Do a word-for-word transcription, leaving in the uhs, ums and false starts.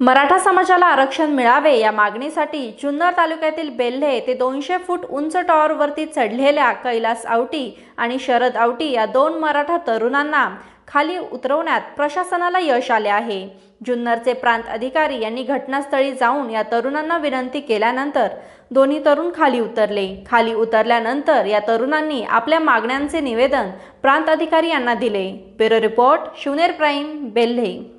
मराठा समाजाला आरक्षण मिळावे या मागणीसाठी जुन्नर तालुक्यातील बेल्हे ते दोनशे फूट उंच टॉवरवरती चढलेल्या कैलास आवटी आणि शरद आवटी या दोन मराठा तरुणांना खाली उतरवण्यात प्रशासनाला यश आले आहे। जुन्नरचे प्रांत अधिकारी यांनी घटनास्थळी जाऊन या तरुणांना विनंती केल्यानंतर दोन्ही तरुण खाली उतरले। खाली उतरल्यानंतर या तरुणांनी आपल्या मागण्यांचे निवेदन प्रांत अधिकारी यांना दिले। Bureau report Shivner prime, Belhe.